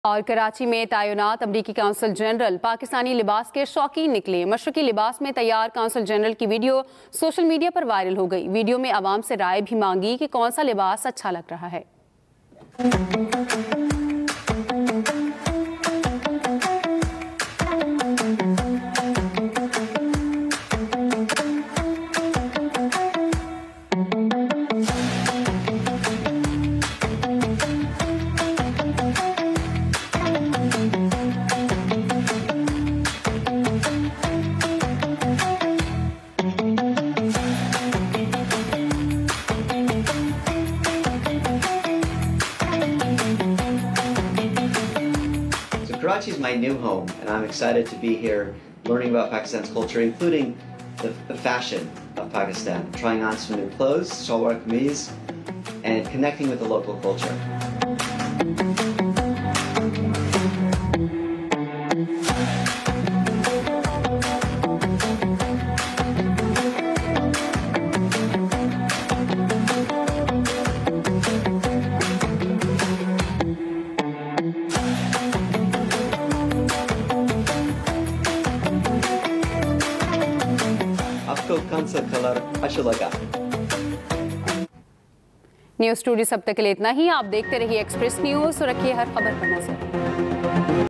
और कराची में तैनात अमरीकी काउंसल जनरल पाकिस्तानी लिबास के शौकीन निकले। मशरकी लिबास में तैयार काउंसल जनरल की वीडियो सोशल मीडिया पर वायरल हो गई। वीडियो में आवाम से राय भी मांगी कि कौन सा लिबास अच्छा लग रहा है। Karachi is my new home, and I'm excited to be here learning about Pakistan's culture, including the fashion of Pakistan, trying on some new clothes, shalwar kameez, and connecting with the local culture. आपको कौन सा colour अच्छा लगा? News studio सब तक के लिए इतना ही। आप देखते रहिए एक्सप्रेस न्यूज़ और रखिए हर खबर पर नजर।